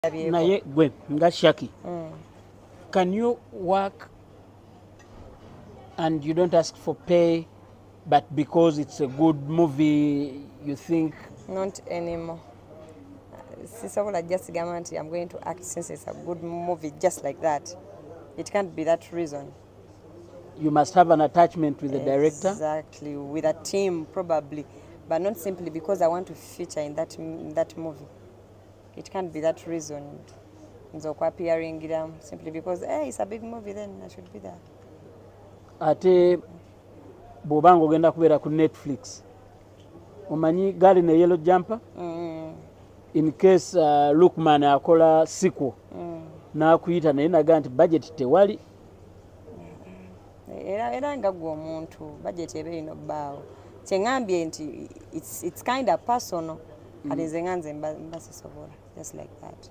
Naye gwe nga Shaki. Can you work and you don't ask for pay, but because it's a good movie, you think? Not anymore. I just guarantee I'm going to act since it's a good movie, just like that. It can't be that reason. You must have an attachment with the director? Exactly, with a team probably, but not simply because I want to feature in that movie. It can't be that reason. So appearing simply because it's a big movie, then I should be there. Ate bobango genda kubera ku Netflix. Omanyi Girl in a Yellow Jumper? In case Lookman akola sequel. Na kuyita naye naga nti budget tewali. Era nga gwo omuntu budget ebe ino bawo. Kyengambye nti it's kind of personal. Ate nze nganze mbasisobola just like that.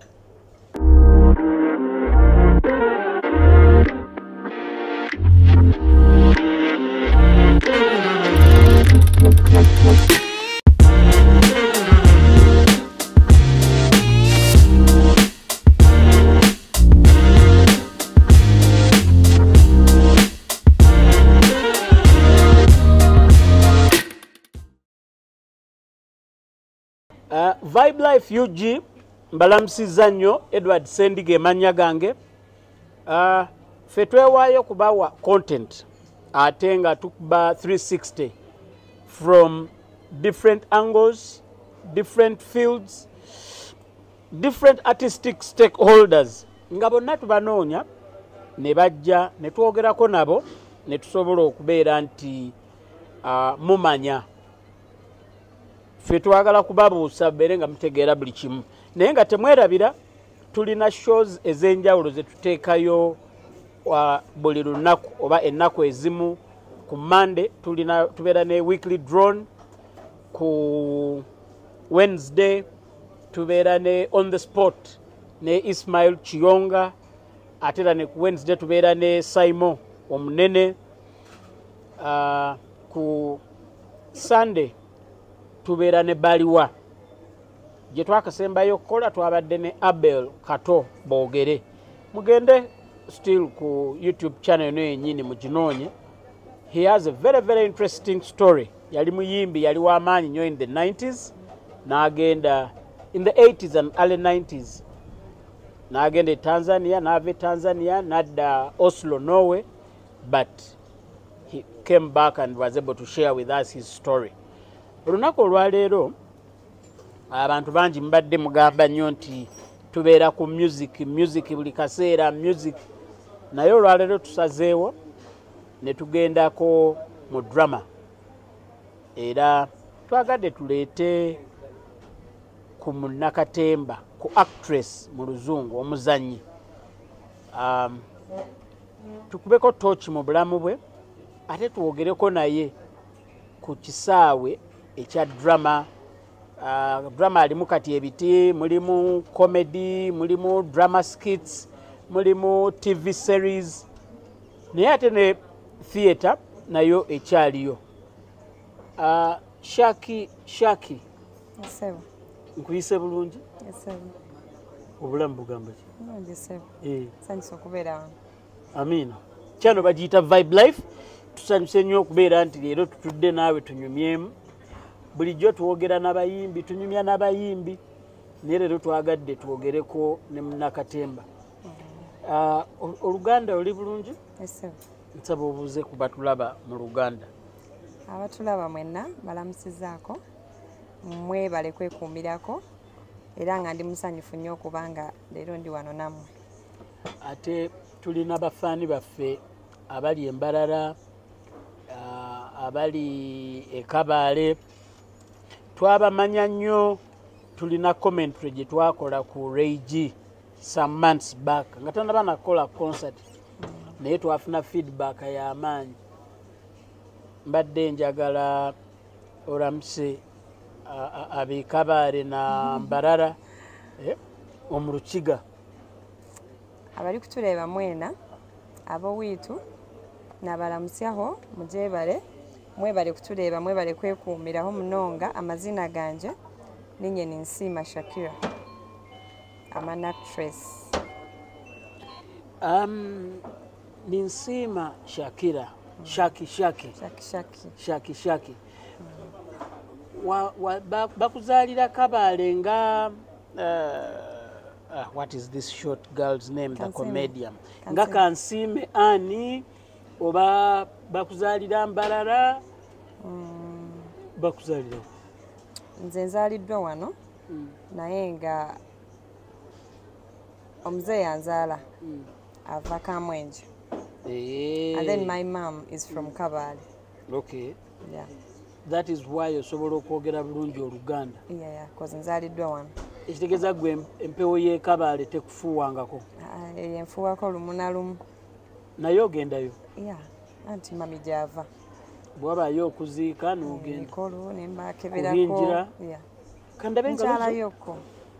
Vibe Life UG mbalamusiza nnyo Edward Sendige manya gange. Fetwewayo kubawa content ate nga tukuba 360 from different angles, different fields, different artistic stakeholders. Nga bonna tubanoonya ne bajja ne twogerako nabo ne tusobola okubeera nti mumanya. Ffe twagala kubabuusa beere nga mutegeera buli kimu. Naye nga temwerabira tulina shows ez'enjawulo ze tuteekayo buli lunaku oba ennaku ezimu. Ku Monday tubeera ne weekly drone, ku Wednesday tubeera ne on the spot ne Ismail Chiyonga, ate era ne ku Wednesday tubeera ne Simon omunene. Ku Sunday tubeera ne Baliwa. Gye twakasembayo okukola twabadde ne Abel Kato Boogere. Mugende still ku YouTube channel eno yennyini muginoonye. He has a very, very interesting story. Yali muyimbi, yali w'amaanyi nnyo in the 90s. N'agenda in the 80s and early 90s. N'agenda e Tanzania, n'ava e Tanzania, n'adda Oslo, Norway. But he came back and was able to share with us his story. Olunaku olwaleero abantu bangi mbadde mugamba nnyo nti tubeera ku music buli kaseera music. Naye olwaleero tusazeewo ne tugendako mu drama. Era twagadde tuleete ku munnakatemba, ku actress mu luzungu omuzannyi. Tukubeko torch mu bulamu bwe ate twogereko naye ku kisaawe ekya drama. Drama alimu kati ebiti, mulimu comedy, mulimu drama skits, mulimu TV series, naye ate ne theatre nayo ekyaliyo. Shaki Yesebo. Nkuyise bulungi? Yesebo. Obulamu bugamba ki? Yesebo. Sanyusa okubeera wano. Amina. Kyano bagiyita Vibe Life. Tusanyuse nnyo okubeera nti leero tutudde naawe tunyumyemu. Bulijjo twogera n'abayimbi, tunyumya n'abayimbi. Naye leero twagadde twogereko ne munnakatemba. Oluganda oli bulungi? Yesebo. Nsaba obuuze ku batulaba mu Luganda. Abatulaba mwenna balamusizaako. Mwebale kwekuumirako. Era nga ndi musanyufu nnyo okubanga leero ndi wano nammwe. Ate tulina bafaani baffe abali Embarara, abali e Kabaale. Twabamanya nnyo. Tulina commentary gye twakola ku Reigi some months back nga tannaba nakola concert, naye twafuna feedback y'amaanyi. Mbadde njagala olamuse ab'e Kabaale na Mbarara omu Lukiga. Abali kutuleeba mwena ab'Owiitu n'abalamusyaho mugyebale. Mwebale kutuleeba, mwebale kwekuumiraho munonga. Amazina ganje ninye Ninsiima Shakira. I'm an actress. Ninsiima Shakira. Shaki. Bakuzalira Kabale nga what is this short girl's name, the comedian? Nga Kansiime Ani oba bakuzalira Mbalala? Bakuzalira. Nze nzaliddwa wano naye nga omuzeeyi yanzaala ava Kamwenje. And then my mom is from Kabale. Okay. Yeah. That is why osobola okwogera bulungi Oluganda. Yeah, because nzaliddwa wano. Ekitegeeza gwe empewo y'e Kabale tekufuuwangako? Enfuuwako lumu na lumu. Naye ogendayo? Yeah, anti mami gy'ava. Bw'abaayo okuziika n'ogenda? Mikolo ne mbakeberako. Kuyingira? Yeah. Kandabe nga nkyalayooko.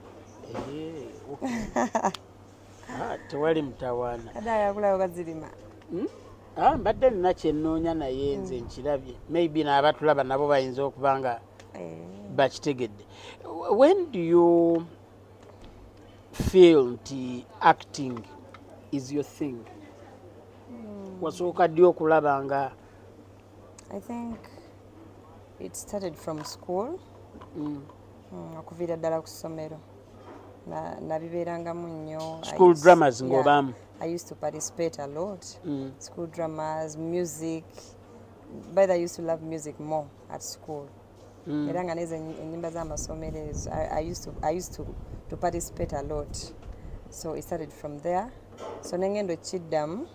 Tewali mutawaana. Kade ayagulayo bazirima. Mbadde nina kyennoonya naye nze nkirabye. Maybe n'abatulaba nabo bayinza okuba nga bakitegedde. When do you feel nti acting is your thing? Wasooka ddi okulaba nga? I think it started from school. Okuviira ddala ku ssomero. Nabibeerangamu nnyo. School dramas ng'obaamu? I used to participate a lot. School dramas, music. But I used to love music more at school. Era nga neze ennyimba z'amasomero ezo. I used to participate a lot. So it started from there. So nengendo kiddamu.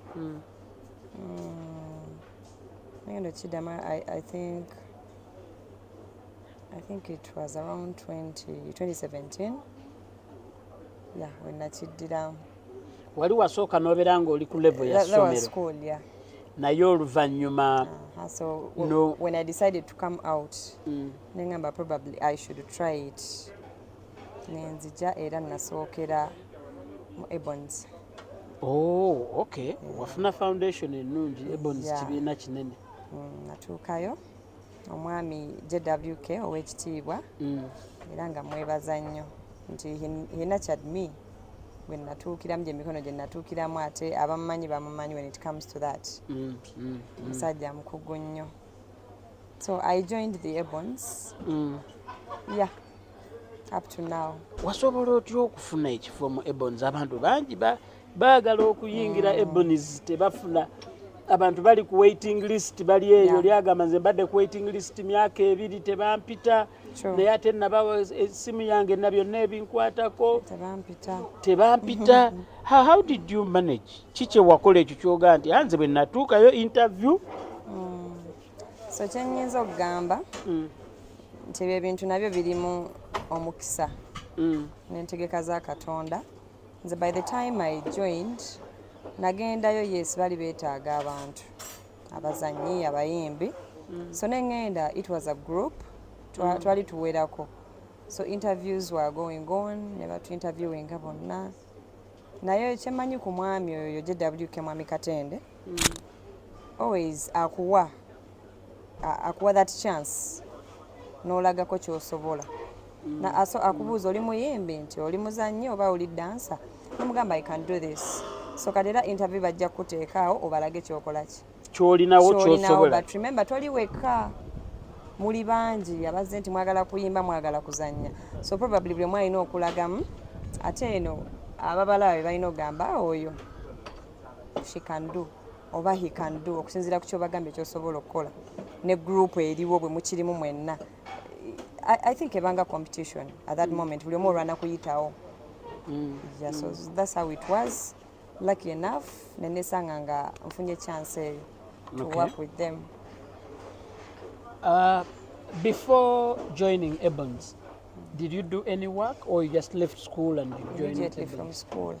I think it was around 2017. Yeah, when nakiddiramu. Wali wasooka n'obeera ng'oli ku level ya ssomero? That was school, yeah. Naye oluvannyuma so when I decided to come out, nengamba probably I should try it. Nenzija era nasookera mu Ebonies. Oh, okay. Wafuna foundation ennungi. Ebonies kibiina kinene. Natuukayo omwami JWK ow'ekitiibwa era nga mwebaza nnyo nti he nurtured me when natuukiramu gy'emikono gye natuukiramu ate abamumanyi bamumanyi when it comes to that. Musajja mukugu nnyo. So I joined the Ebonies. Yeah, up to now. Wasobola otya okufuna ekifo mu Ebonies? Abantu bangi baagala okuyingira Ebonies tebafuna. Abantu bali ku waiting list bali eyo lyagamba nze mbadde ku waiting list myaka 2 tebampita. Naye ate nabawa essimu yange na byonna ebinkwatako tebampita. How did you manage? Kiki wakola ekyo kyoga nti nze bwe natuukayo interview? So kyennyinza okugamba nti ebyo ebintu nabyo birimu omukisa n'entegeka za Katonda. Nze by the time I joined nagendayo yes bali beetaaga abantu abazanyi abayimbi. So nengenda it was a group. Twali tuwerako. So interviews were going on, never to interviewing bonna. Naye kyemanyi ku mwami oyo JWK mwami Katende. Always akuwa that chance. N'olagako ky'osobola. Na aso akubuuza oli muyimbi nti oli muzannyi oba oli dancer. Nomugamba I can do this. So kadera interview bajja kuteekaawo obalage kyokola ki. Kyolinawo ky'osobola. But remember toli wekka. Muli bangi abazze nti mwagala kuyimba mwagala kuzannya. So probably buli mwalina okulagamu ate eno ababalawe balina ogamba oyo she can do oba he can do okusinziira ku kyobagambye kyosobola okukola ne group eriwo bwe mukirimu mwenna. I think ebanga competition at that moment buli omu olwana kuyitawo. Yeah, so that's how it was. Lucky enough nenesanga nga nfunye chance eyo to work with them. Before joining Ebonies, did you do any work or you just left school and you joined immediately from school?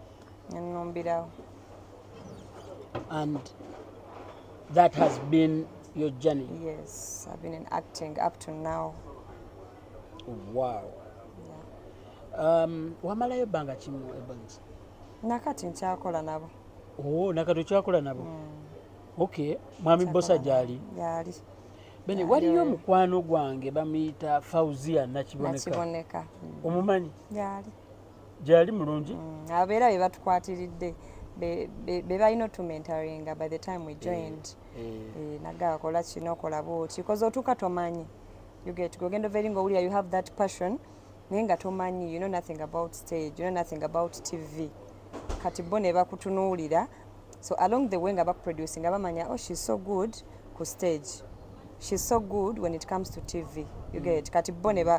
And that has been your journey? Yes, I've been in acting up to now. Wow. Yeah. Wamalayo banga ki mu Ebonies? Nakati nkyakola nabo. Oh, nakati okyakola nabo? Okay. Mwami Bosa gyali? Gyali. Bene waliyo mukwano gwange bamuyita Fauzia Nakiboneka. Nakiboneka. Omumanyi? Gyali. gyali mulungi abeera be batukwatiridde be balina otumentoringa by the time we joined naga akola kino okola bwoti koze otuuka tomanyi you get gogenda overi ng'owulira you have that passion naye nga tomanyi you know nothing about stage you know nothing about TV kati bo ne bakutunuulira so along the way nga bakuproducing bamanya oh she's so good ku stage she's so good when it comes to TV you get kati bo ne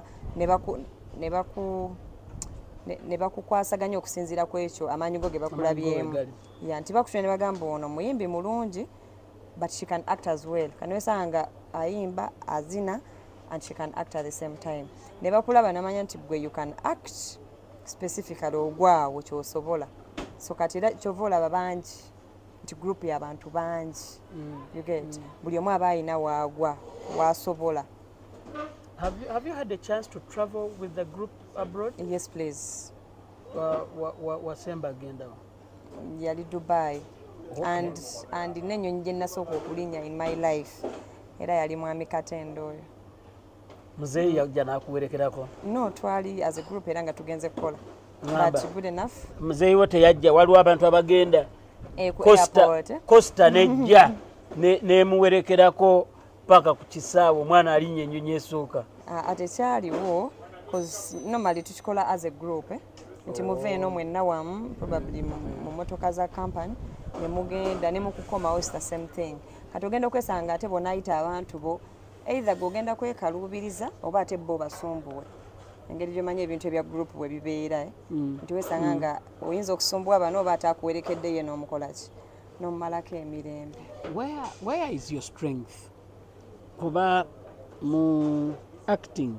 bakukwasaganya okusinziira ku ekyo amaanyi go ge bakulabyemu nti bakutuna ne bagamba ono muyimbi mulungi but she can act as well kaniwesanga ayimba azina and she can act at the same time ne bakulaba namanya nti gwe you can act specifically ogwawo kyosobola so kati era kyova olaba bangi nti group y'abantu bangi you get buli omu aba ayina waagwa wasobola. Have you had a chance to travel with the group abroad? Yes, please. Wasemba genda? Yali Dubai. Okay. And nenyo nje nasooka okulinya in my life. Era yali mwami Katendo oyo. Muzeeyi yajja n'akuwerekerako? No, twali as a group era nga tugenze kukola. But good enough. Muzeeyi wo teyajja waliwo abantu abagenda? Costa nejja n'emuwerekerako paka ku kisaawe omwana alinya ennyonyi esooka. Ate kyaliwo because normally tukikola as a group nti muve eno mwenna wamu probably mu motoka za company ne mugenda ne mukukomawo the same thing kati ogenda okwesanga ate bona ayita abantu bo either gogenda kwekaluubiriza oba ate bo basumbuwe engeri gy'omanyi ebintu ebya group bwe bibeera nti wesanga nga oyinza okusumbuwa bano oba ate akuwerekedde ye n'omukolaki n'omumalako emirembe. Where is your strength? Kuba mu acting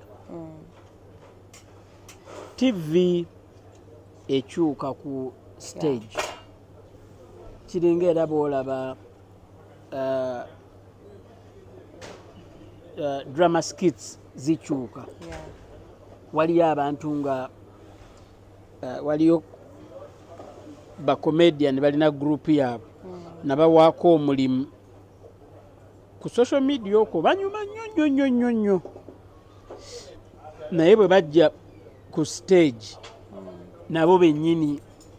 TV ekyuka ku stage kiringa era bwolaba drama skits zikyuka waliyo abantu nga waliyo bacomedian balina group yaabwe nabawaako omulimu ku social media okwo banyuma nnyo naye bwe bajja ku stage nabo bennyini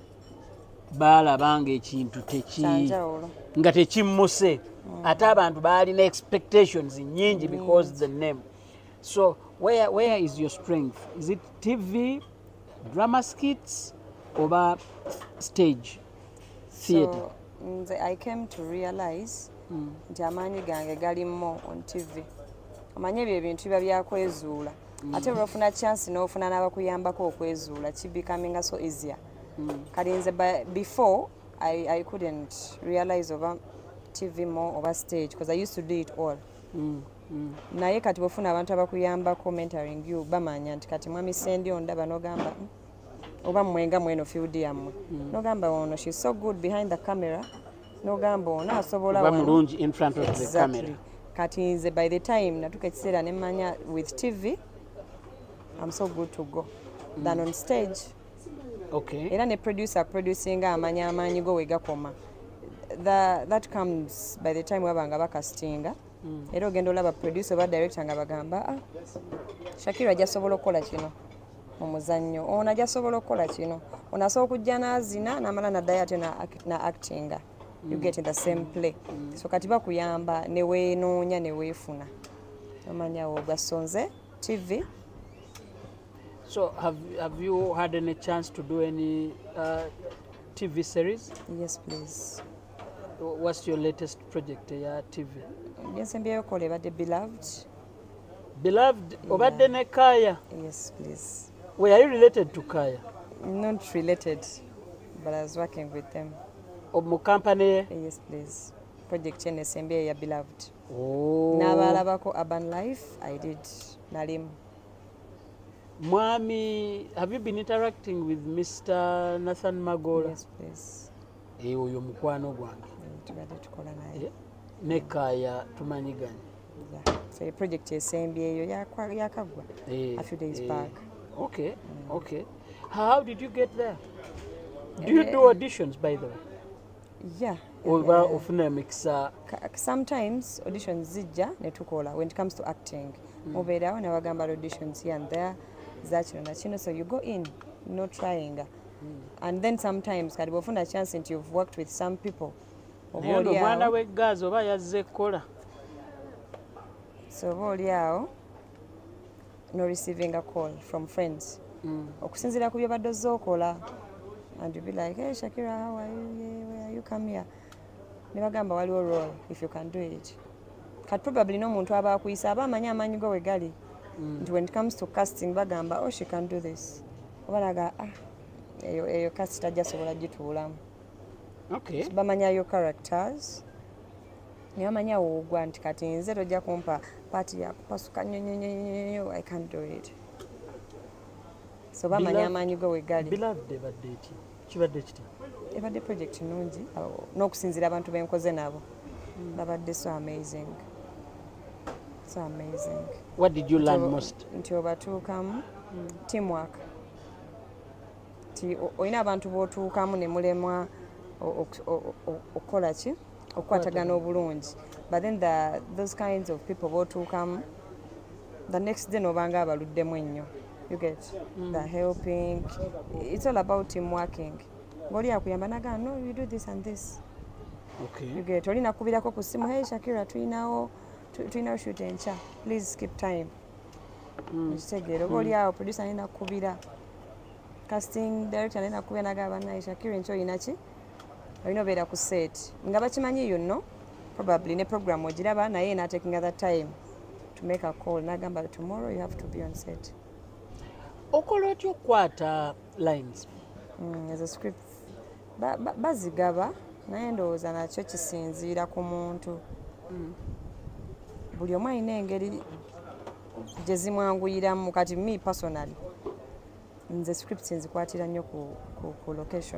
baalaba nga ekintu nga tekimmuse ate abantu baalina expectations nyingi because the name. So where is your strength? Is it TV, drama skits, or stage theatre? So I came to realize nti amaanyi gange galimmo on TV. Amanye ebyo ebintu biba byakwezuula ate olwofuna chance n'ofuna n'abakuyambako okwezuula ki becoming so easier. Kati nze before I couldn't realize over TV more over stage because I used to do it all. Naye kati bwofuna abantu abakuyambako mentoring you bamanya nti kati mwami sendi ondaba n'ogamba oba mwenga mweno field yammwe n'ogamba ono she's so good behind the camera n'ogamba ono asobola mulungi in front of the camera. Kati nze by the time natuka ekiseera ne manya with TV I'm so good to go than on stage. Okay. Era ne producer producing amanya amaanyi go we gakoma. That comes by the time wabanga bakastinga. Era ogenda olaba producer ba director nga bagamba Shakira ajja sobola okukola kino mu muzannyo ono ajja sobola okukola kino ono asobola okujja n'azina n'amala naddayo ate na actinga. You get in the same play. So kati bakuyamba ne weenoonya ne weefuna omanya ogasonze TV. So have you had any chance to do any TV series? Yes, please. What's your latest project TV? Yes, mbyeyo kole badde Beloved. Beloved, obadde ne Kaya? Yes, please. Were you related to Kaya? Not related, but I was working with them. Mu company? Yes, please. Project NSMB ya Beloved. Oh. N'abalabako Urban Life, I did Nalim. Mwami, have you been interacting with Mr. Nathan Magola? Yes, please. Oyo mukwano gwange. Tubadde tukola naye. Ne Kaya tumanyiganye. Yeah. So a project NSMB eyo yakagwa a few days back. Okay, okay. How did you get there? Do you do auditions, by the way? Yeah. Sometimes auditions zijja netukola when it comes to acting. Mubeerawo ne bagamba auditions here and there. So you go in no trying. And then sometimes kati bwofuna a chance nti you've worked with some people omwana w'eggaazi oba yazze kukola so oba oli awo no receiving a call from friends okusinziira ku byobadde ozze okola and you be like, hey Shakira, how are you? Yeah, where are you? Come here. Ne bagamba waliwo role if you can do it. Kati probably n'omuntu aba akuyisa aba amanyi amaanyi go wegali nti when it comes to casting bagamba oh she can do this oba laga eyo cast tajja sobola gituulamu. Okay. Bamanya your characters. Ne bamanya woogwa nti kati nze tojja kumpa paati ya kupasuka nnyo I can't do it. So bamanya amaanyi go wegali. Beloved ebadde eki kibadde kiti ebadde project nungi n'okusinziira abantu benkoze nabo babadde so amazing. So amazing. What did you learn most? Nti obatuukamu teamwork. Ti oyina abantu b'otuukamu ne mulemwa okukola ki okukwatagana obulungi. But then those kinds of people b'otuukamu the next day nobanga abaluddemu ennyo. You get the helping. It's all about team working. Ngoli akuyamba naga no you do this and this. Okay. You get olina kubirako ku simu hey Shakira tulinawo shoot encha please keep time. Kitegeero ngoli awo producer alina kubira casting director alina kubira naga bana Shakira encho inaki olina obeera ku set nga bakimanyi yonno probably ne program ogiraba naye na taking that time to make a call nagamba tomorrow you have to be on set. Okola otya okukwata lines? As a script bazigaba naye ndowooza nakyo kisinziira ku muntu. Buli omu alina engeri gye zimwanguyiramu. Kati me personally nze scripts nzikwatira nnyo ku location.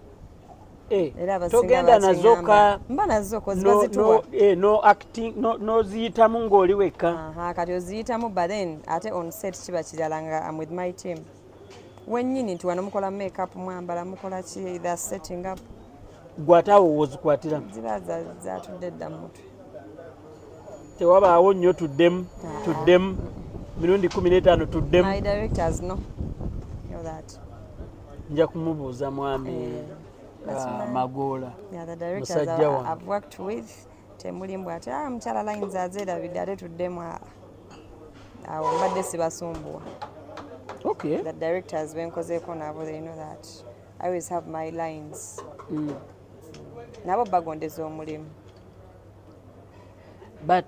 Togenda nazoka mba nazoka zibazituwa no acting no ziyitamu ng'oli wekka. Kati oziyitamu but then ate on set kiba kirala nga I'm with my team. Wennyini nti wano mukola makeup mwambala mukola ki the setting up. Gwatawo wozikwatira. Ziba zatudde dda mu mutwe. Tewabaawo nnyo tuddemu mirundi 15 tuddemu. My directors know that. Nja kumubuuza mwami Magoola. Yeah, the directors I've worked with temulimbwa ati mukyala lines azerabidde ate tuddemu awo mbadde sibasumbuwa. Okay. The directors benkozeeko nabo they know that I always have my lines. Nabo bagondeza omulimu. But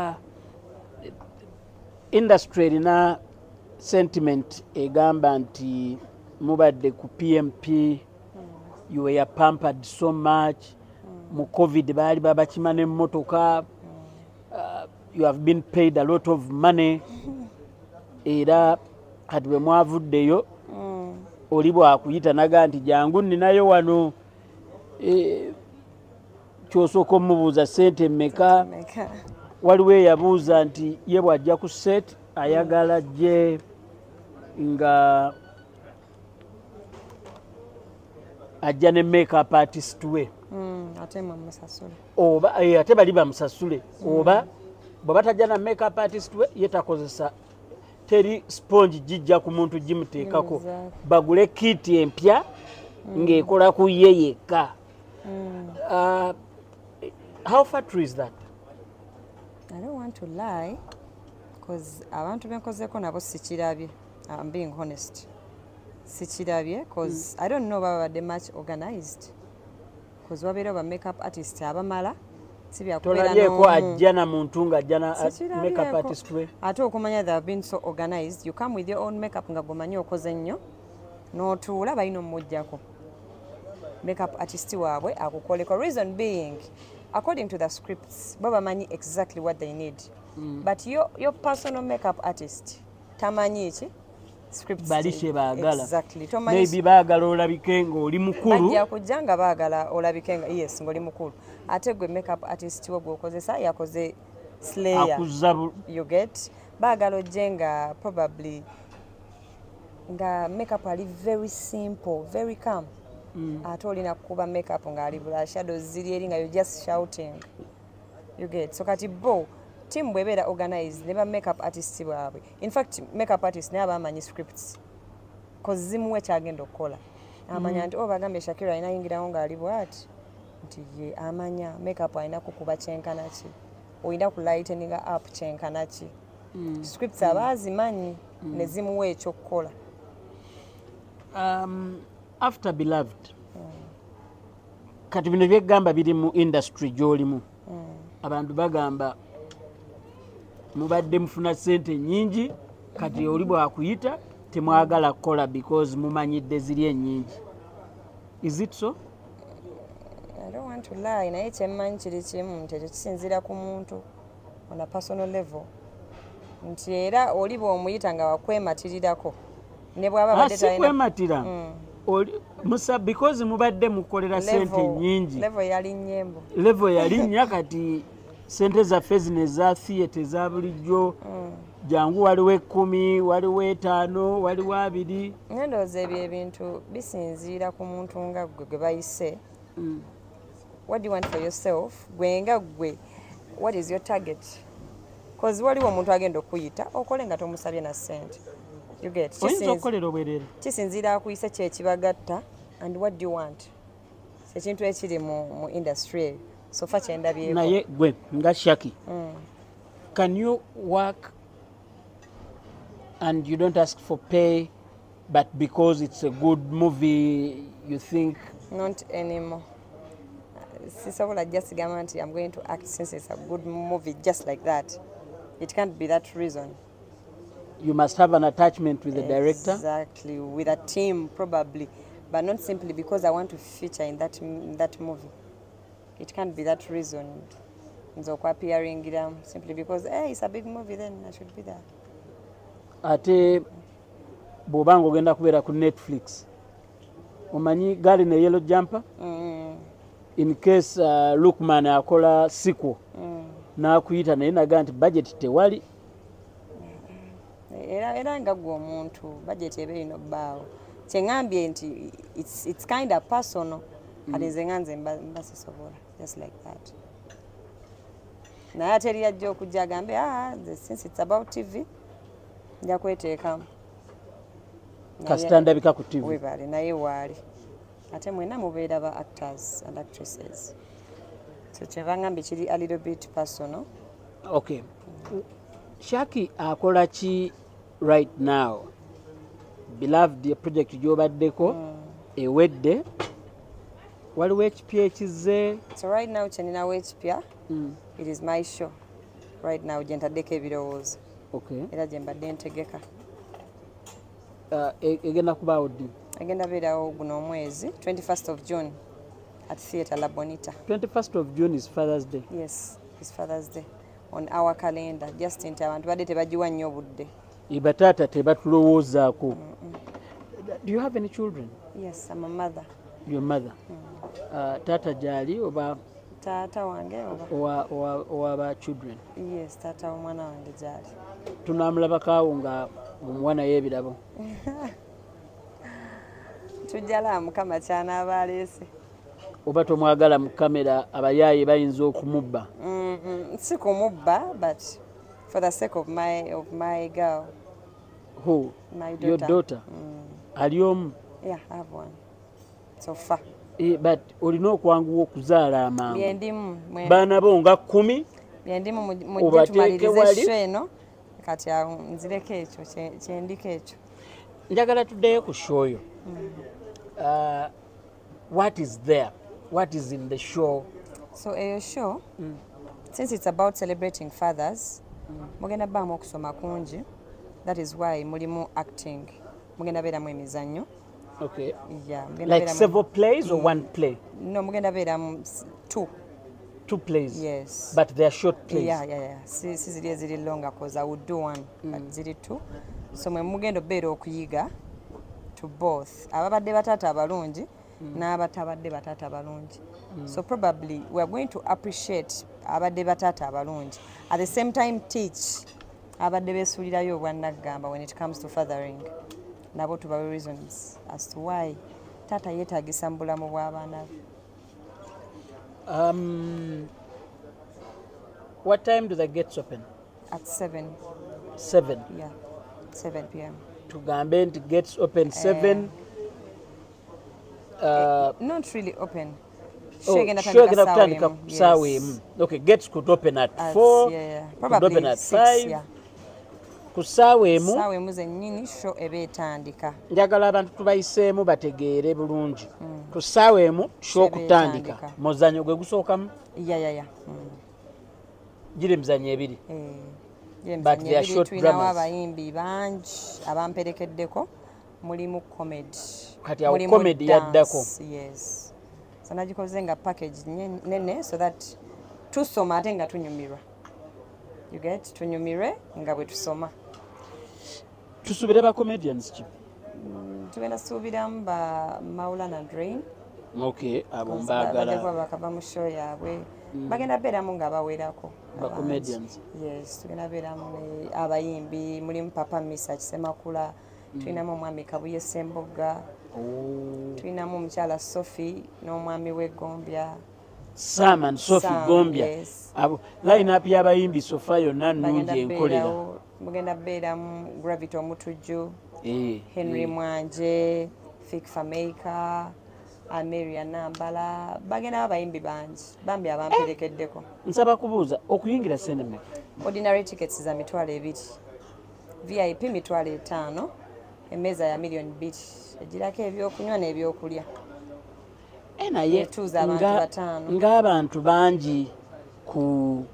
industry erina sentiment egamba nti mubadde ku PMP you were pampered so much. Mu COVID baali babakima n'emmotoka. You have been paid a lot of money. Era kati bwe mwavuddeyo oli bwakuyita naga nti jangu ninayo wano kyosooka omubuuza ssente mmeka. Waliwo eyabuuza nti ye bw'ajja ku set ayagala gye nga ajja ne makeup artist we oba ate bali bamusasule oba bwe batajja na makeup artist we ye takozesa teri sponge jijja ku muntu gimuteekako bagule kit empya ng'ekola ku ye yekka. How far true is that? I don't want to lie because abantu benkozeeko nabo sikirabye. I'm being honest. Sikirabye because I don't know babadde much organized because wabeera ba makeup artist abamala tolabyeko ajja na muntu ng'ajja na makeup artist we. Ate okumanya they have been so organized. You come with your own makeup nga gomanyi okoze nnyo n'otuula balina omujjako makeup artist waabwe akukoleko. Reason being according to the scripts baba manyi exactly what they need. But your personal makeup artist tamanyi ki scripts balishe baagala. Exactly. Maybe baagala olabike ng'oli mukulu. Bajja kujja nga baagala olabike nga yes ng'oli mukulu. Ate gwe makeup artist wo gwokozesa yakoze slayer. You get baagala ojje nga probably nga makeup ali very simple, very calm. Ate olina kukuba makeup nga ali bula shadows ziri eri nga you just shouting. You get so kati bo team bwebeera organized ne ba makeup artist baabwe. In fact makeup artist ne abamanyi scripts cause zimuwe kyagenda okukola amanya nti bagambye Shakira alina yingirawo ng'ali bw'ati nti ye amanya makeup alina kukuba kyenkana ki olina ku lightening up kyenkana ki scripts aba azimanyi ne zimuwa ekyokukola. After Beloved kati bino byegamba biri mu industry gy'olimu abantu bagamba mubadde mufuna ssente nnyingi kati oli bwakuyita temwagala kukola because mumanyidde ziri ennyingi. Is it so? I don't want to lie naye kyemmanyi kiri kimu nti ekyo kisinziira ku muntu on a personal level nti era oli bw'omuyita nga wakwematirirako ne bw'aba badde si kwematira because mubadde mukolera ssente nnyingi level yali nnya kati ssente zaffe zino eza theatre eza bulijjo jangu waliwo 10 waliwo 5 waliwo 2 ndowooza ebyo ebintu bisinziira ku muntu nga gwe gwe bayise. What do you want for yourself? Gwe nga gwe what is your target? Because waliwo omuntu agenda okuyita okole nga tomusabye na ssente. You get oyinza okukolera obwerere kisinziira akuyise kyekibagatta and what do you want ekintu ekiri mu industry sofa kyendabyeko naye gwe nga Shaki can you work and you don't ask for pay but because it's a good movie you think not anymore sisobola just gamba nti I'm going to act since it's a good movie just like that. It can't be that reason. You must have an attachment with the director. Exactly, with a team probably, but not simply because I want to feature in that movie. It can't be that reason. Nzokwa appearing simply because hey, it's a big movie, then I should be there. Ate bw'obanga ogenda kubeera ku Netflix omanyi Girl in a Yellow Jumper in case Lookman akola sequel n'akuyita naye naga nti budget tewali era nga gwe omuntu budget eba erina obbaawo kyeŋŋambye nti it's kind of personal ate nze nga nze mbasisobola just like that naye ate eri ajja okujja agambe since it's about TV nja kweteekamu kasita ndabika ku TV webale naye waali ate mwena mubeera ba actors and actresses so kyeva ngambe kiri a little bit personal. Okay. Shaki akola ki right now? Beloved project gy'obaddeko ewedde waliwo ekipya ekizze? So right now kyeninawo ekipya it is my show right now gye ntaddeko ebirowoozo era gye mbadde ntegeka. Egenda kubaawo ddi? Egenda beerawo guno omwezi 21st of June at Theatre La Bonita. 21st of June is Father's Day? Yes, it's Father's Day on our calendar just nti abantu badde tebagiwa nnyo obudde. Bataata tebatulowoozaako. Do you have any children? Yes, I'm a mother. Your mother? Taata gyali oba? Taata wange owa ba children? Yes, taata w'omwana wange gyali. Tunaamulabakaawo nga omuwa naye ebirabo? Tujjala Mukama ky'anaaba aleese. Oba tomwagala mu kamera abayaaye bayinza okumubba? Si kumubba but for the sake of my girl. Who? My daughter. Your daughter? Ali omu? Yeah, I have one. So far. But olina okwanguwa okuzaala amangu. Byendimu. Baana bo nga 10? Byendimu mujje tumalirize show eno kati nzireko ekyo kyendiko ekyo. Njagala tuddeyo ku show yo. What is there? What is in the show? So a show, since it's about celebrating fathers, mugenda baamu okusoma kungi. That is why mulimu acting. Mugenda beeramu emizannyo. Okay. Yeah. Like several plays or one play? No, mugenda beeramu 2. 2 plays? Yes. But they are short plays? Yeah. Si ziri longer because I would do one, but ziri 2. So mwe mugenda beera okuyiga to both. Ababadde bataata abalungi n'abatabadde bataata balungi. So probably we are going to appreciate abadde bataata abalungi. At the same time teach abadde beesuulirayo obwannagamba when it comes to fathering. Nabo tubawe reasons as to why taata yeetaagisa mu bulamu bw'abaana be. What time do the gates open? At 7. 7? Yeah, 7 p.m. tugambe nti gates open 7 not really open. show egenda kutandika ku ssaawa emu. Okay, gates could open at 4, could open at 5. Ku ssaawa emu zennyini show eba etandika. Njagala abantu tubayiseemu bategeere bulungi. Ku ssaawa emu show kutandika. Muzannyo gwe gusookamu? Giri mizannyo ebiri. But they are short dramas. Abayimbi bangi abamperekeddeko mulimu comedy. Kati awo comedy yaddako. Yes. So nagikoze nga package nene so that tusoma ate nga tunyumirwa. You get tunyumire nga bwe tusoma. Tusubire ba comedians ki? Tugenda suubiramu ba Maula na Drain. Okay, abo mbagala. Bakava mu show yaabwe. Bagenda beeramu nga bawerako. Ba comedians. Yes, tugenda beeramu abayimbi mulimu Papa Misa Kisemakula. Tulinamu omwami Kabuye Ssemboga. Tulinamu omukyala Sophie n'omwami w'Eggombya. Sam and Sophie Gombya. Abo line up y'abayimbi sofa yonna nnungi enkolera. Mugenda beeramu Gravity Omutujju. Henry Mwanje, Fik Fameka, Ameria Nambala. Bagenda abayimbi bangi. Bambi abamperekeddeko. Nsaba kubuuza okuyingira cinema. Ordinary tickets za $200. VIP $500. Emeza ya $1,200,000 egirako ebyokunywa n'ebyokulya. Naye ng'abantu bangi ku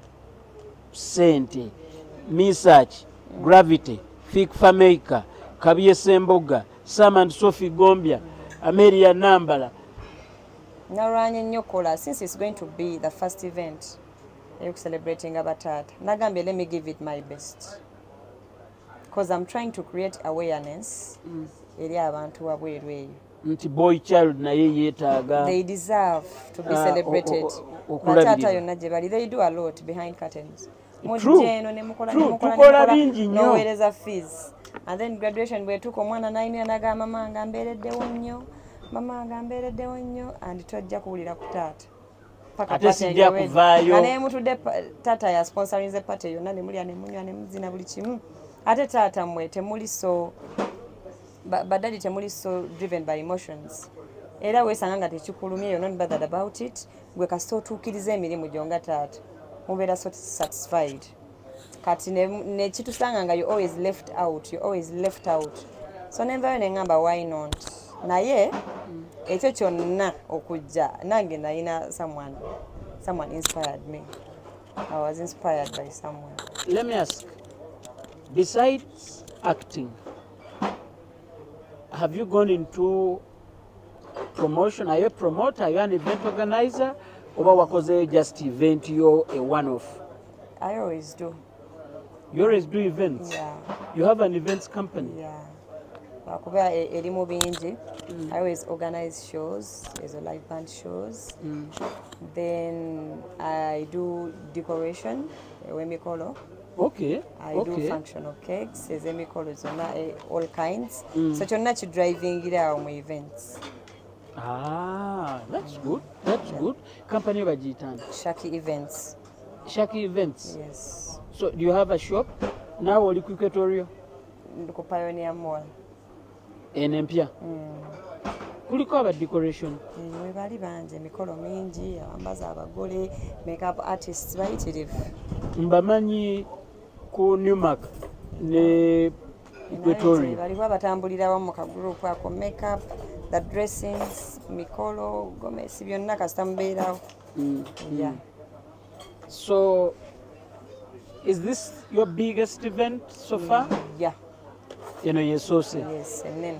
ssente Misach, Gravity, Fik Fameka, Kabuye Ssemboga, Sam and Sophie Gombya, Ameria Nambala. Narwanye nnyo kola since it's going to be the first event celebrating Abatata. Nagambye let me give it my best. Because I'm trying to create awareness eri abantu wabweru eyo. Nti boy child naye yeetaaga. They deserve to be celebrated. Batata yonna gye bali, they do a lot behind curtains. Mujjeno ne mukola bingi nnyo. Noweereza fees. And then graduation bwetuuka omwana nayini anagamba mama nga mbeereddewo nnyo. Mama nga mbeereddewo nnyo and tojja kuwulira ku taata. Ate sijja kuvaayo. Naye mutudde taata ya sponsorinze party yonna ne mulya ne munywa ne muzina buli kimu. Ate taata mmwe temuli so badadi temuli so driven by emotions. Era weesanga nga tekikulumye, you're not bothered about it. Gwe kasita otuukiriza emirimu gyo nga taata mubeera so satisfied. Kati ne kitusanga nga you're always left out. So nenvayo ne ngamba why not? Naye ekyo kyonna okujja nange nalina someone inspired me. I was inspired by someone. Let me ask, besides acting, have you gone into promotion? Are you a promoter? Are you an event organizer? Oba wakoze just event yo a one-off? I always do. You always do events? Yeah. You have an events company? Yeah. Kuba erimu bingi. I always organize shows, there's a live band shows. Then I do decoration, wemikolo. Okay. I do functional cakes, ezemikolo zonna all kinds. So kyonna kidravingira mu events. Ah, that's good. That's good. Company bagiyitani? Shaki Events. Shaki Events? Yes. So do you have a shop? Now oli ku Equatoria? Ku Pioneer Mall. Enempya? Kuliko aba decoration? We bali bangi, emikolo mingi, abambaza abagole, makeup artists bayitirivu. Mbamanyi ku Newmark ne Equatoria. Baliko abatambulirawo mu kagroup ako makeup, the dressings, mikolo, gomesi byonna kasita mubeerawo. Yeah. So is this your biggest event so far? Yeah. You know, yesoose. Yes, enene.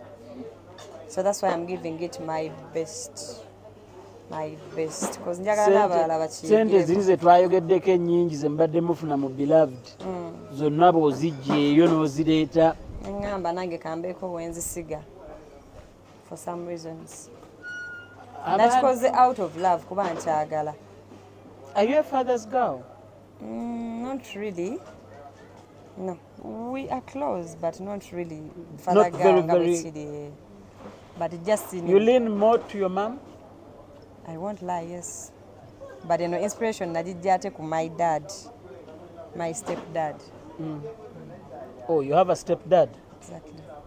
So that's why I'm giving it my best. My best. Because njagala abalala bakiyigire. Sente ziri ze twayogeddeko ennyingi ze mbadde mufuna mu Beloved. Zonna bw'ozijja eyo n'ozireeta. Ngamba nange kambeeko wenzisiga. For some reasons. Nakikoze out of love kuba nkyagala. Are you a father's girl? Not really. No, we are close, but not really. Father Not very, very. But just in you lean more to your mom? I won't lie, yes. But you know, inspiration najijjate ku my dad, my stepdad. Oh, you have a stepdad? Exactly.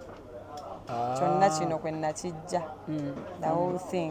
kyonna kino kwe nakijja the whole thing.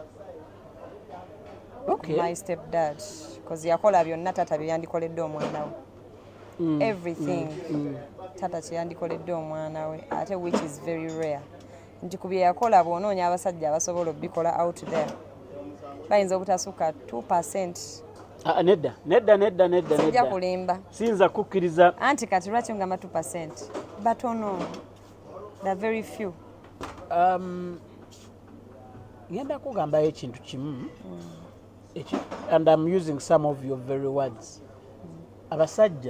Okay. My stepdad because yakola byonna tata bye yandikoledde omwana we. Everything tata kye yandikoledde omwana we ate which is very rare. Nti ku bye yakola bw'onoonya abasajja abasobola obbikola out there bayinza obutasukka 2%. Nedda. Sijja kulimba. Siyinza kukkiriza. Anti kati lwaki ngamba 2%? Batono. They're very few. Ngenda kugambayo ekintu kimu. And I'm using some of your very words. Abasajja,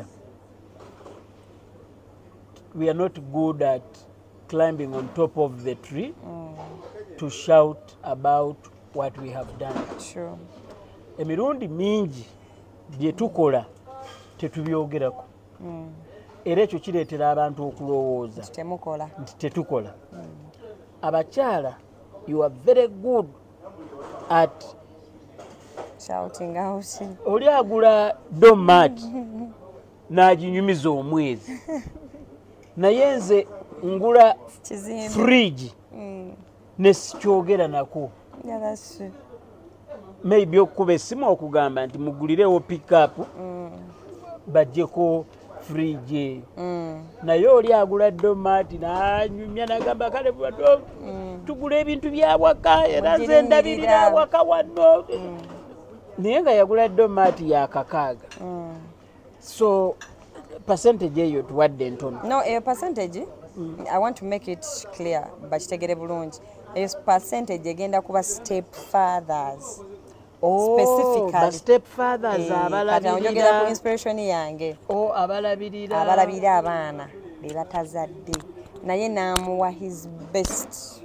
we are not good at climbing on top of the tree to shout about what we have done. True. Emirundi mingi bye tukola tetubyogerako. Era ekyo kireetera abantu okulowooza nti tetukola. Abakyala, you are very good at shouting out. Oli agula domati n'aginyumiza omwezi. Naye nze ngula fridge ne sikyogera nako. Yeah, that's true. Maybe okuba essimu okugamba nti mugulirewo pick-up bajjeko fridge. Naye oli agula domati n'anyumya n'agamba kale bwadde tugula ebintu byawaka era nze ndabirira awaka wano. Naye nga yagula domati ya kakaaga. So percentage eyo tuwadde ntono. No, a percentage I want to make it clear bakitegere bulungi. A percentage egenda kuba stepfathers. Specifically stepfathers abalabirira ku inspiration yange. Abalabirira abaana be batazadde naye n'amuwa his best.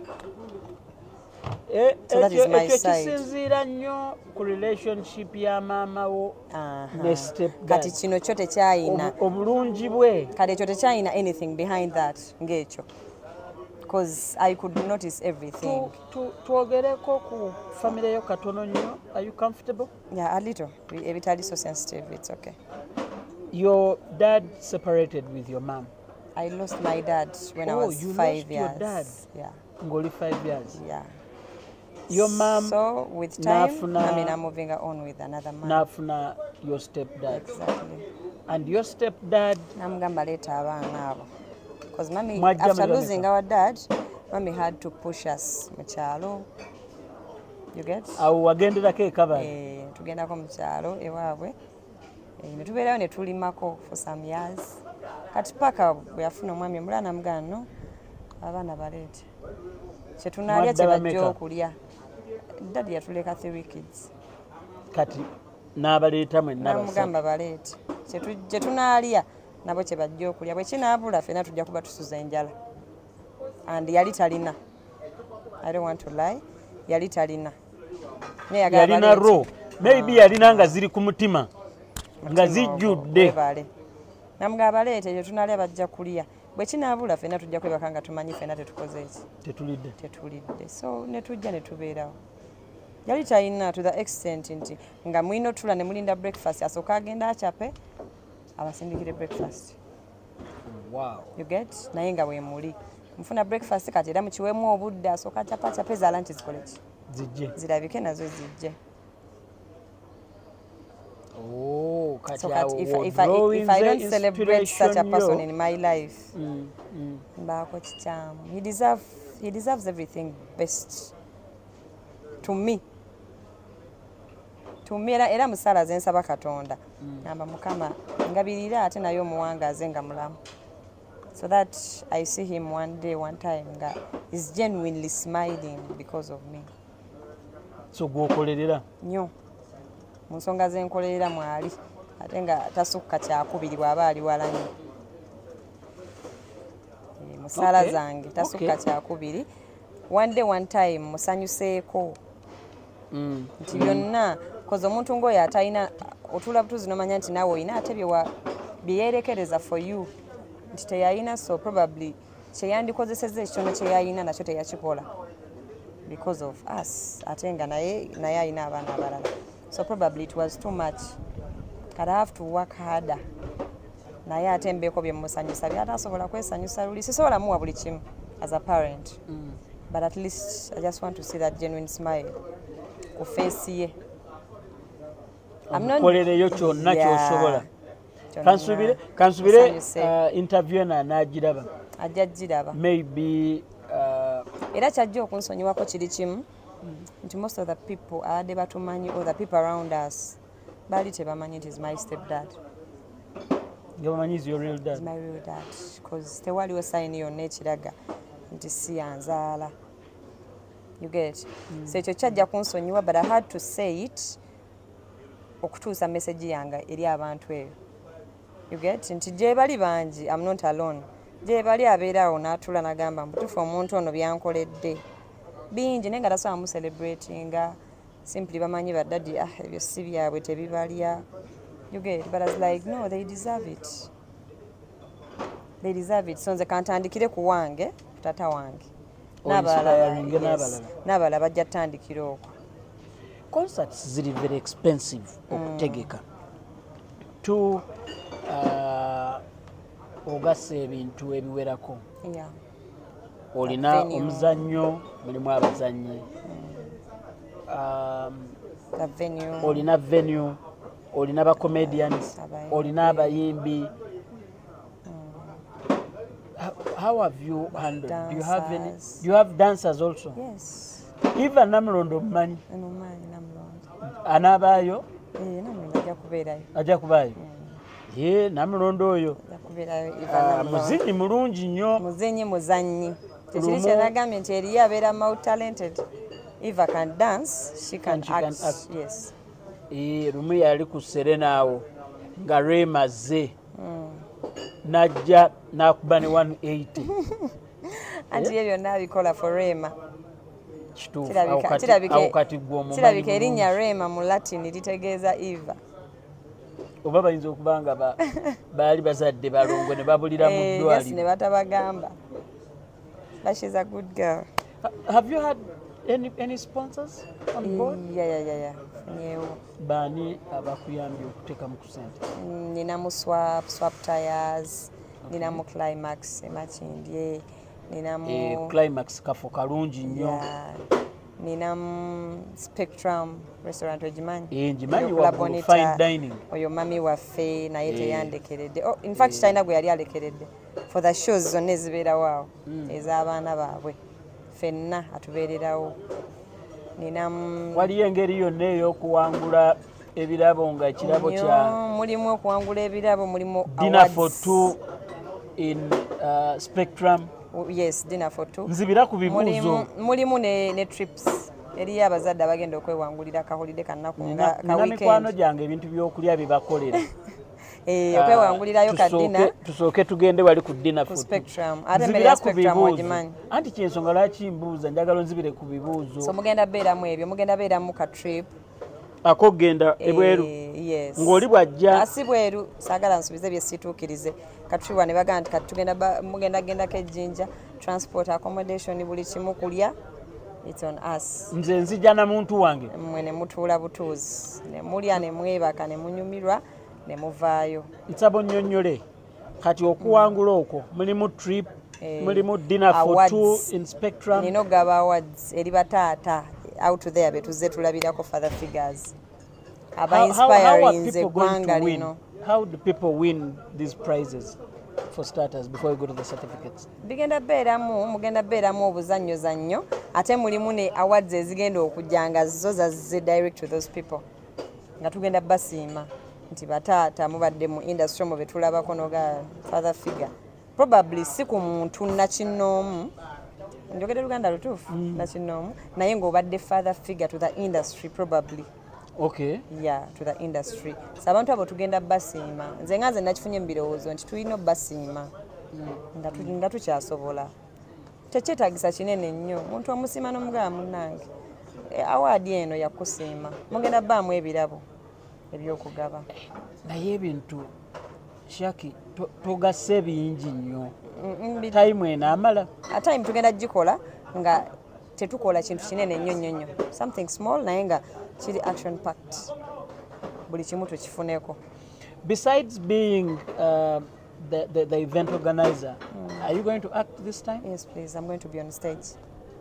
So that is my side. Kisinziira nnyo ku relationship ya maama wo ne stepdad. Kati kino kyo tekyayina obulungi bwe. Kati ekyo tekyayina anything behind that ng'ekyo. Because I could notice everything. Twogereko ku family yo katono nnyo. Are you comfortable? Yeah, a little. Ebitali so sensitive, it's okay. Your dad separated with your mom. I lost my dad when I was 5 years. Your dad? Yeah. Ngoli 5 years? Yeah. Your mom? So with time, I'm moving on with another man. Nafuna your stepdad? Exactly. And your stepdad? Namugamba leta abaana abo. Because mommy, after losing our dad, mommy had to push us mukyalo. You get? Awo wagenderako ekaba? Tugendako mukyalo ewaabwe. Ne tubeerayo ne tulimako for some years. Kati paka bwe yafuna omwami omulala namugamba no abaana baleete. Kye tunaalya kye bajja okulya. Daddy yatuleka 3 kids. Kati n'abaleeta mwenna basatu. Namugamba baleete. Kye tunaalya nabo kye bajja okulya. Bwe kinaabula ffenna tujja kuba tusuza enjala. And yali talina. I don't want to lie. Yali talina. Yalina ro. Maybe yalina nga ziri ku mutima. Nga zijjudde. Namugamba baleete kye tunaalya bajja kulya. Bwe kinaabula ffenna tujja kwebaka nga tumanyi ffenna tetukoze eki. Tetulidde. So ne tujja ne tubeerawo. Yali talina to the extent nti nga mwino tula ne mulinda breakfast asooka agenda achape abasindikire breakfast. Wow. You get? Naye nga bwe muli. Mfuna breakfast kati era mukiweemu obudde asooka achape za lunch zikoleki. Zirabike nazo zijje. Oh, so if I don't celebrate such a person in my life, he deserves everything best. To me. Era musala zensaba Katonda. Namba Mukama ngabirira ate nayo muwangaze nga mulamu. So that I see him one day, one time, nga is genuinely smiling because of me. So gwokolerera? Nnyo. Mu nsonga zenkolerera mwali ate nga tasukka kyakubiri bw'aba ali wala nnyo. Musala zange tasukka kyakubiri. One day, one time, musanyuseeko. Nti byonna koza omuntu ng'oyo atalina otula butuzi n'omanya nti naawe olina ate bye yeerekereza for you nti teyalina, so probably kye yandikozesezza ekitono kye yalina nakyo teyakikola because of us ate nga naye alina abaana abalala, so probably it was too much. But I have to work harder. Naye ate mbeeko bye musanyusa byatasobola kwesanyusa luli sisobola muwa buli kimu as a parent. But at least I just want to see that genuine smile ku face ye. I'm not kolereyo kyonna kyosobola. Kansubire interview na najiraba. Ajajiraba. Maybe era kyajja okunsonyiwako kiri kimu nti most of the people abadde batumanyi or the people around us baali tebamanyi nti is my stepdad. Gamanyi is your real dad? Is my real dad because tewaliwo sayini yonna ekiraga nti si yanzaala. You get? So ekyo kyajja kunsonyiwa, but I had to say it okutuusa message yange eri abantu eyo. You get? Nti gye bali bangi, I'm not alone. Gye bali abeerawo n'atula n'agamba mbutuufu omuntu ono byankoledde bingi naye nga tasobola mu celebratinga simply bamanyi baddadi ebyo si byabwe tebibalya. You get? But I was like, no, they deserve it. They deserve it. So nze kantandikire ku wange ku tata wange n'abalala bajja ttandikira okwo. Concerts ziri very expensive okutegeka. Ogasa ebintu ebiwerako. Olina omuzannyo, mulimu abazannyi. Olina venue, olina ba comedians, olina abayimbi. How have you handled? Do you have any? You have dancers also? Yes. Even Namlondo Mani. Anabayo? Ajja kubayo. Namlondo oyo. Muzinyi mulungi nnyo. Muzinyi muzannyi. Tekiri kyeragamye nti eriyo abeera multi-talented. Eva can dance, she can act. Yes. Lumu yali ku Serena awo nga Rema ze. Najja nakuba ne 180. Anti ebyo nabikola for Rema. Kirabika erinnya Rema mu Latin litegeeza Eva. Oba bayinza okuba nga baali bazadde balongo ne babulira mu ddwaliro. Yes, ne batabagamba. But she's a good girl. Have you had any sponsors on board? Yeah. Bani abakuyambye okuteeka mu kusente? Nina mu swap tires, nina mu Climax Makindye, nina mu Climax kafo kalungi nnyo. Nina mu Spectrum restaurant ogimanyi? Ngimanyi wa fine dining. Oyo mami waffe naye teyandekeredde. In fact talina gwe yali alekeredde for the shows zonna ezibeerawo awo ez'abaana baabwe ffenna atubeererawo. Waliyo engeri yonna ey'okuwangula ebirabo nga ekirabo kya mulimu okuwangula ebirabo, mulimu dinner for two in Spectrum. Yes, dinner for two. Nzibira ku bibuuzo. Mulimu ne trips eriyo abazadde abagenda okwewangulira kaholiday kannaku nga ka weekend. Mikwano gyange ebintu by'okulya bye bakolera. Okwewangulirayo ka dinner. Tusooke tugende wali ku dinner for Spectrum. Ate mmere ya Spectrum ogimanyi. Anti kyensonga lwaki mbuuza njagala nzibire ku bibuuzo. So mugenda beeramu ebyo, mugenda beeramu ka trip. Ako genda ebweru. Yes. Ng'oli bwajja. Asi bweru saagala nsubize bye situukirize. Katuwa ne bagamba nti katugenda mugenda gendako ejjinja, transport, accommodation, buli kimu kulya. It's on us. Nze nzija na muntu wange. Mmwe ne mutuula butuuzi. Ne mulya ne mwebaka ne munyumirwa ne muvaayo. Nsabo nnyonnyole. Kati okuwangula okwo mulimu trip, mulimu dinner for two in Spectrum. Nino gaba awards eri bataata out there betuze tulabirako father figures. Aba inspiring ze gwanga lino. How do people win these prizes for starters before you go to the certificates? Mugenda beeramu obuzannyo ate mulimu ne awards ezigenda okujjanga zo zazze direct to those people. Nga tugenda basiima nti bataata mubadde mu industry mu betulabako noga father figure. Probably si ku muntu nakinoomu. Njogera Luganda lutuufu nakinoomu naye ng'obadde father figure to the industry probably. Okay. Yeah, to the industry. Sabantu abo tugenda basiima. Nze nga nze nakifunye mu birowoozo nti tulina basiima. Nga tukyasobola. Tekyetaagisa kinene nnyo. Muntu omusiima n'omugaba munnange. Award eno yakusiima. Mugenda bbaamu ebirabo eby'okugaba. Naye ebintu Shaki togase bingi nnyo. Time enaamala. Time tugenda gikola nga tetukola kintu kinene nnyo. Something small naye nga kiri action packed. Buli kimu tukifuneko. Besides being the event organizer. Are you going to act this time? Yes, please. I'm going to be on stage.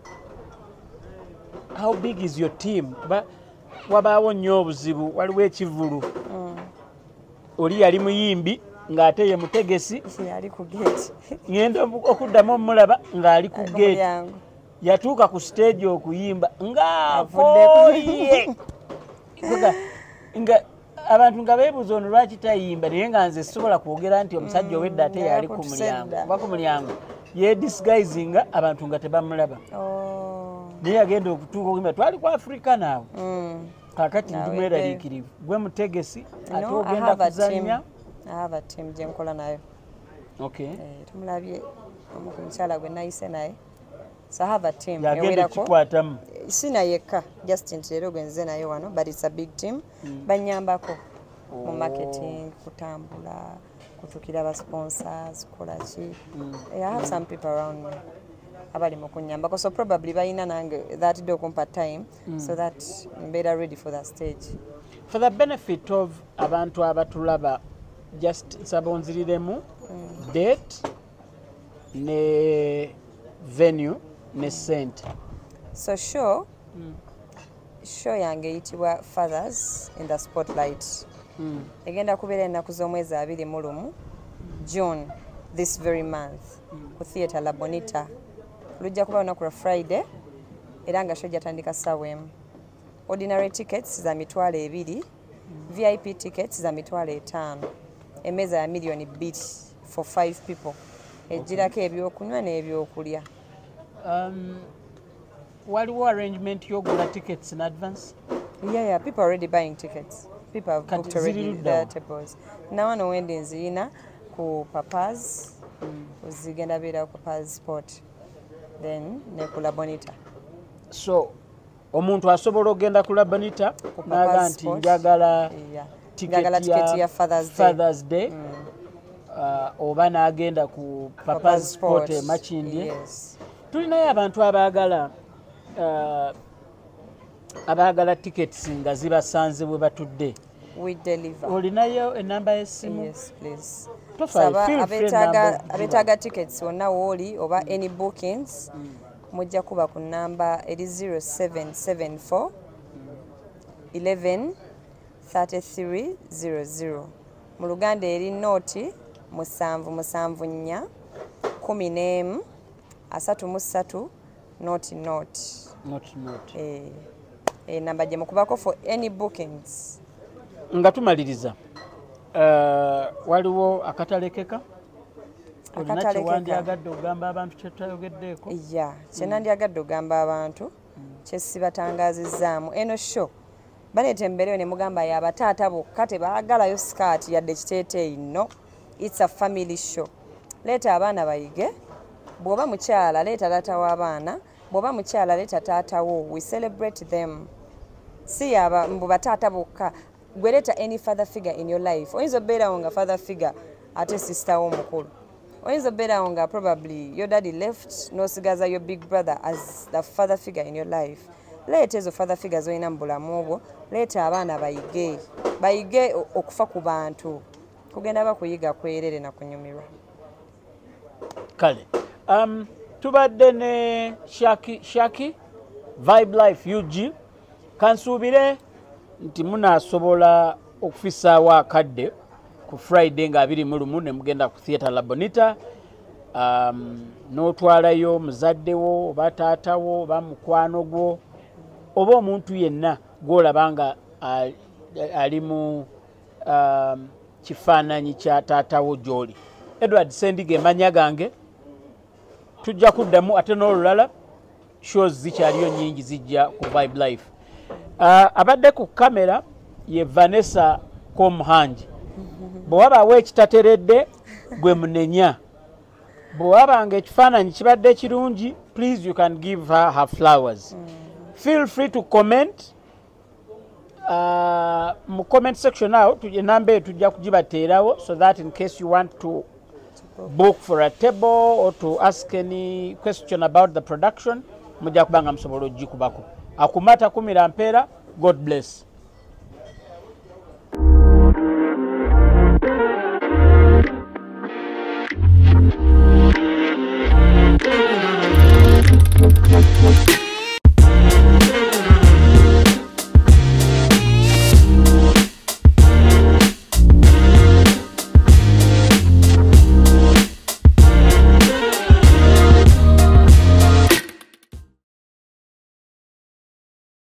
How big is your team? Wabaawo nnyo obuzibu, waliwo ekivulu. Oli yali muyimbi ng'ate ye mutegesi. Yali ku gate. Ngenda okuddamu omulaba ng'ali ku gate. Yatuuka ku stage okuyimba ng'afooye. Abantu nga beebuuza ono lwaki tayimba naye nga nze sisobola kwogera nti omusajja ow'edda ate yali ku mulyango. Oba ku mulyango yeedisguisinga abantu nga tebamulaba. Naye yagenda okutuuka okuyimba twali ku Africa naawe. Kakati ndi mweraliikirivu. Gwe mutegesi ate ogenda kuzannya. I have a team gye nkola nayo. Okay. Tumulabye ku mukyala gwe nayise naye. So I have a team. Yagenda kikwatamu. Sina yekka, just nti leero gwe nze nayo wano, but it's a big team. Banyambako mu marketing, kutambula, kutukira ba sponsors, kola ki. I have some people around me. Abali mu kunyambako, so probably bayina nange that do kumpa time so that mbeera ready for that stage. For the benefit of abantu abatulaba, just sabonziriremu date ne venue ne sente. So show yange eyitibwa Fathers in the Spotlight. Egenda kubeera ennaku z'omwezi 21 June this very month ku Theatre La Bonita. Lujja kuba lunaku lwa Friday era nga show gyatandika ssaawa emu. Ordinary tickets za $2,000, VIP tickets za $5,000. Emmeeza ya $2,000,000 for 5 people. Ejjirako ebyokunywa n'ebyokulya. Waliwo arrangement y'ogula tickets in advance? Yeah, people are already buying tickets. People have booked already their tables. Now wano wendi nziyina ku Papa's, zigenda beera ku Papa's Sport, then ne ku La Bonita. So, omuntu asobola ogenda ku La Bonita n'aga nti njagala tiketi ya Father's Day. Oba n'agenda ku Papa's Sport e Makindye. Yes. Tulinayo abantu abaagala tickets nga zibasanze bwe batudde. We deliver. Olinayo enamba y'essimu? Yes, please. Abetaaga tickets wonna wooli oba any bookings mujja kuba ku namba eri 0774 11 3300. Mu Luganda eri noti 774 11 33 noti. Namba gye mukubako for any bookings. Nga tumaliriza waliwo akatalekeka? Akatalekekandiyagadde ogamba abantu kyetayogeddeeko? Yeah, kyenandyagadde ogamba abantu kyesibatangazizzaamu. Eno show baleeta embeereyo ne mugamba y'abataata bokka tebaagalayo sikaati yadde kiteeteeyi nno. It's a family show. Leeta abaana bayige. Bw'oba mukyala leeta taata w'abaana. Bw'oba mukyala leeta taata wo. We celebrate them. Si mbu bataata bokka. Gwe leeta any father figure in your life. Oyinza obeerawo nga father figure ate sister wo mukulu. Oyinza obeerawo nga probably your daddy left n'osigaza your big brother as the father figure in your life. Leeta ezo father figures olina mu bulamu obwo. Leeta abaana bayige okufa ku bantu. Kugenda bakuyiga kwerere na kunyumirwa. Kale. Tubadde ne Shaki Vibe Life UG. Kansuubire nti munaasobola okufisaawo akadde ku Friday nga 21 ne mugenda ku Theatre La Bonita. N'otwalayo muzadde wo oba taata wo oba mukwano gwo oba omuntu yenna gw'olaba nga ali mu kifaananyi kya taata wo gy'oli. Edward Sendiga emanya gange. Tujja kuddamu ate n'olulala shows zikyaliyo nnyingi zijja ku Vibe Life. Abadde ku kamera ye Vanessa Komuhanji. Bw'wabaawo ekitateredde gwe munenya. Bw'wabanga ekifaananyi kibadde kirungi, please you can give her flowers. Feel free to comment. Mu comment section awo enamba eyo tujja kugibateerawo so that in case you want to book for a table or to ask any question about the production mujja kubanga musobola ogikubako. Akumata kumira mpeera. God bless.